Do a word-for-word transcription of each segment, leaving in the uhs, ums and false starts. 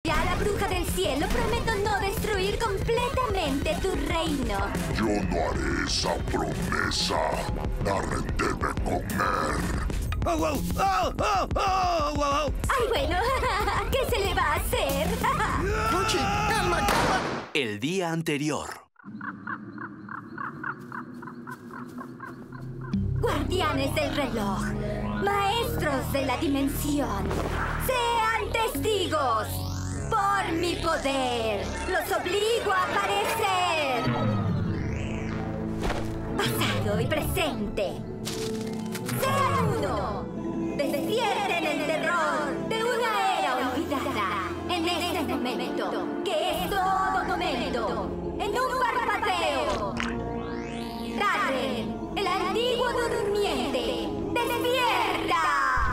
A la bruja del cielo prometo no destruir completamente tu reino. Yo no haré esa promesa. Darren debe comer. ¡Oh, wow! ¡Oh, oh, oh, wow! Ay, bueno, ¿qué se le va a hacer? Puchi, calma, calma. El día anterior. Guardianes del reloj, maestros de la dimensión, sean testigos. Por mi poder, los obligo a aparecer. Pasado y presente. Sean uno. Despierten el terror de una era olvidada. En este momento, que es todo momento. En un parpadeo. Darren, el antiguo durmiente, despierta.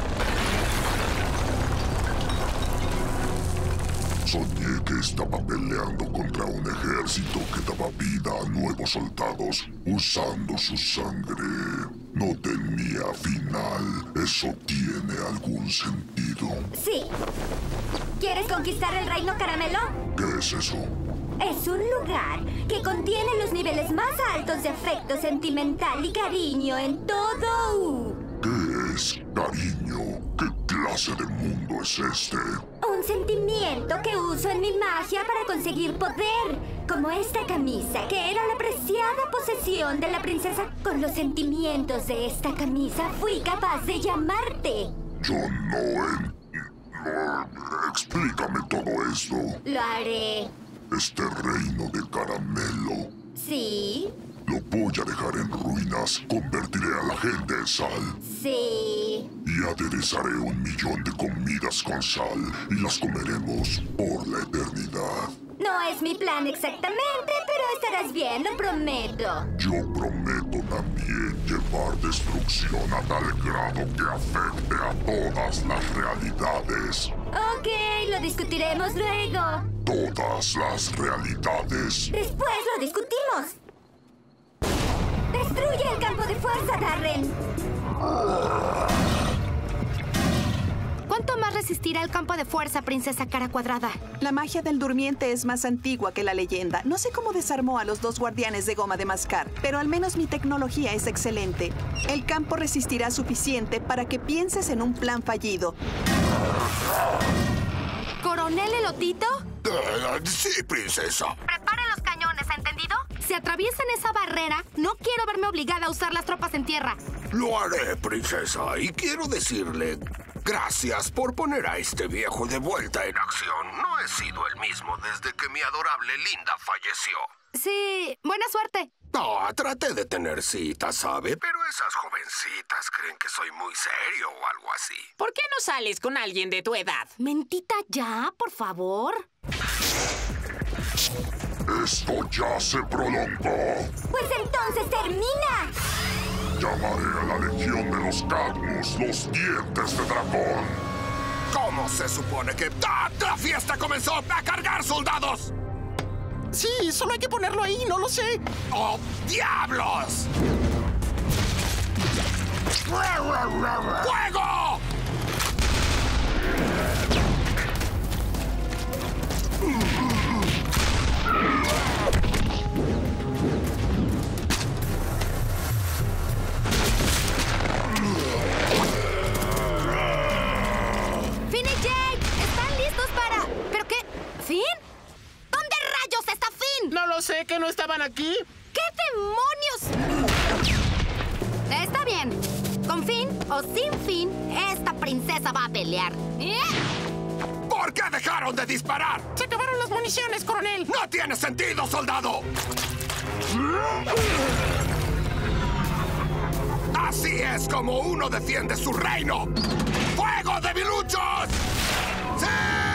Soñé que estaba peleando contra un ejército que daba vida a nuevos soldados usando su sangre. No tenía final. ¿Eso tiene algún sentido? Sí. ¿Quieres conquistar el reino caramelo? ¿Qué es eso? Es un lugar que contiene los niveles más altos de afecto sentimental y cariño en todo U. ¿Qué es cariño? ¿Qué clase de mundo es este? Un sentimiento que uso en mi magia para conseguir poder. Como esta camisa, que era la preciada posesión de la princesa. Con los sentimientos de esta camisa fui capaz de llamarte. Yo no en... no, explícame todo esto. Lo haré. Este reino de caramelo. ¿Sí? Lo voy a dejar en ruinas. Convertiré a la gente en sal. Sí. Y aderezaré un millón de comidas con sal. Y las comeremos por la eternidad. No es mi plan exactamente, pero estarás bien, lo prometo. Yo prometo también llevar destrucción a tal grado que afecte a todas las realidades. Ok, lo discutiremos luego. Todas las realidades. Después lo discutimos. ¡Destruye el campo de fuerza, Darren! ¿Cuánto más resistirá el campo de fuerza, princesa cara cuadrada? La magia del durmiente es más antigua que la leyenda. No sé cómo desarmó a los dos guardianes de goma de mascar, pero al menos mi tecnología es excelente. El campo resistirá suficiente para que pienses en un plan fallido. ¿Coronel Elotito? Uh, sí, princesa. Preparen los cañones, ¿entendido? Si atraviesan esa barrera, no quiero verme obligada a usar las tropas en tierra. Lo haré, princesa, y quiero decirle gracias por poner a este viejo de vuelta en acción. No he sido el mismo desde que mi adorable Linda falleció. Sí, buena suerte. No, traté de tener citas, ¿sabe? Pero esas jovencitas creen que soy muy serio o algo así. ¿Por qué no sales con alguien de tu edad? Mentita ya, por favor. Esto ya se prolongó. Pues entonces termina. Llamaré a la legión de los Cadmus, los dientes de dragón. ¿Cómo se supone que ¡Ah! la fiesta comenzó a cargar soldados? Sí, solo hay que ponerlo ahí, no lo sé. ¡Oh, diablos! ¡Fuego! ¡Finn y Jake! ¿Están listos para...? ¿Pero qué? ¿Finn? ¿Dónde rayos está Finn? No lo sé, que no estaban aquí. ¿Qué demonios? Está bien. Con Finn o sin Finn, esta princesa va a pelear. ¿Eh? ¿Por qué dejaron de disparar? Se acabaron las municiones, coronel. ¡No tiene sentido, soldado! Así es como uno defiende su reino. ¡Fuego, debiluchos! ¡Sí!